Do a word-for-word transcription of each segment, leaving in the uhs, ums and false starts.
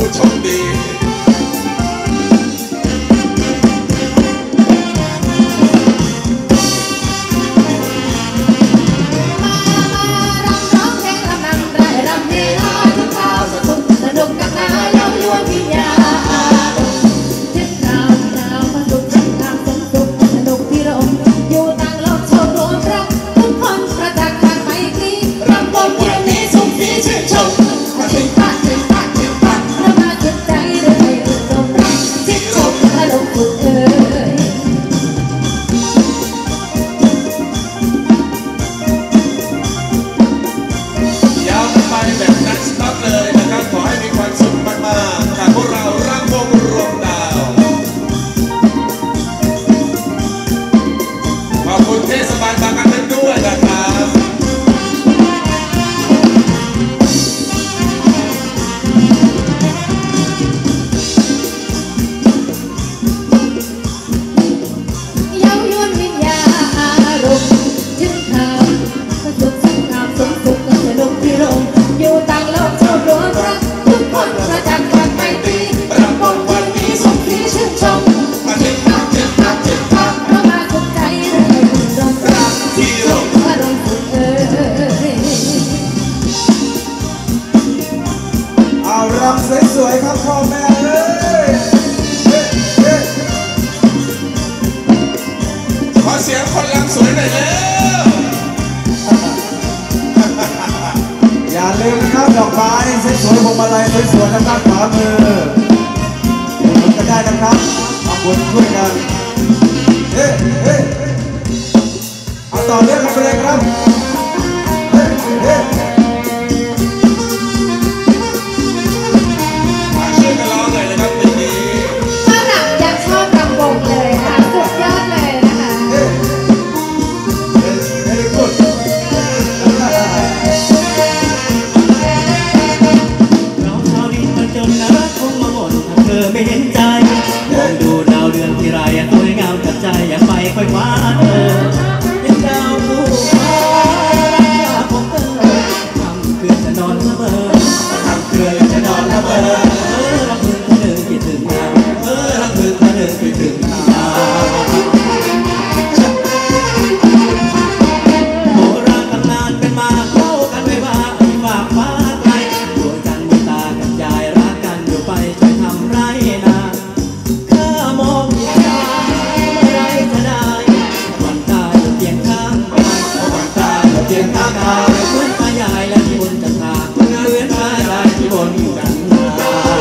โชคดีสวยๆครับพ่อแม่เลยขอเสียงคนรำสวยหน่อยแล้วอย่าลืมนะครับดอกไม้สวยๆพวงมาลัยสวยๆนะครับขวามือทำกันได้นะครับเอาบุญช่วยกันเฮ้เฮ้เอาต่อเนื่องกันไปเลยครับเฮ้เฮ้ไม่เห็นใจมองดูดาวเดือนที่ไรสวยงามจับใจอยากไปค่อยคว้าเธอเห็นดาวผู้ฟ้ารักยาของเธอทำคืนจะนอนละเมอทำคืนจะนอนละเมอเออรักคืนเธอเดินคิดถึงนาเออรักคืนเธอเดินคิดถึงนาโบราณตำนานเป็นมาเข้ากันไว้ว่าฝากฟ้าไกลดวงจันทร์มีตากับยายรักกันอยู่ไปช่วยทำไรนะข้ามองเห็นดาวเมื่อไรจะได้วันตายอยู่เพียงข้างกายวันตายอยู่เพียงข้างกายเหมือนตายายและที่บนจันทราเหมือนตายายที่บนกันทรา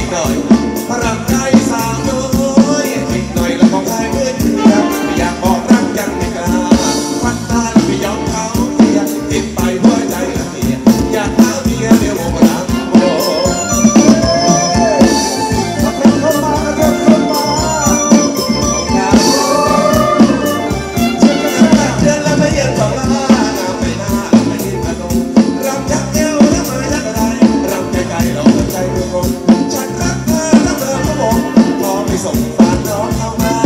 หน่อยพลังใจสาวน้อยอีกหน่อยแล้วของใครเมื่อเดือนอยากบอกรักยังไม่กล้าฟันตาไม่ยอมเขาเสียติดไปหัวใจละเมียอยากหาเมียเดียวมารักโอ้เข้ามาเข้ามาเดือนละไม่เย็นสองล้านไม่น่าไม่คิดขนมรำยักเอวแล้วมายักอะไรรำใจไกลเราใจเรื่องคนฉันรักเธอแล้วเธอก็บอกพอไม่ส่งฝากน้องเข้ามา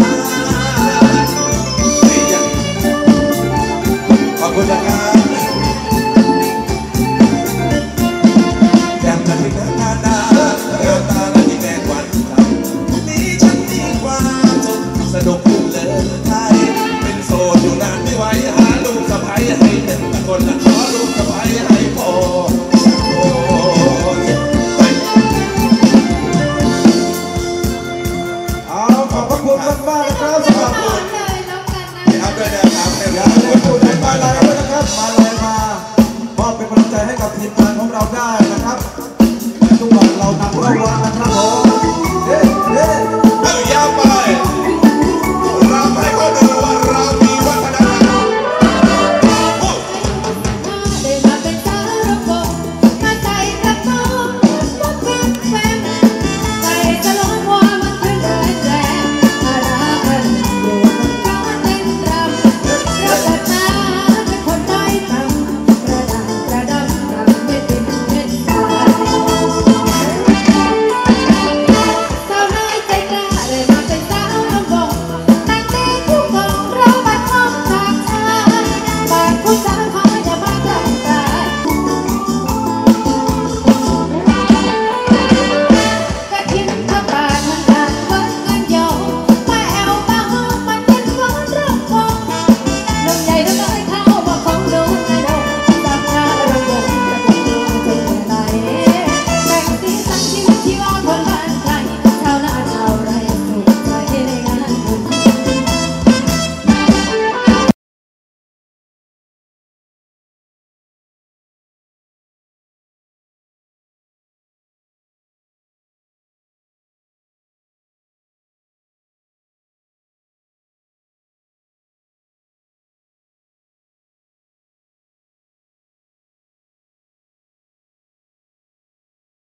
ขอบคุณนะครับยังจะถึงหน้าตาเรื่องตาและที่แม่ควันใจนี้ฉันมีความสุขสนุกขึ้นเลยไทยเป็นโสดอยู่นานไม่ไหวหาลูกสะใภ้ให้หนึ่งคนละขอลูกสะใภ้ให้พอโอ้เอาขอบพระคุณมากๆนะครับสำหรับคุณเอาด้วยนะครับอย่าลืมกดไลค์มาไลค์ด้วยนะครับมาเลยมามอบเป็นกำลังใจให้กับทีมงานของเราได้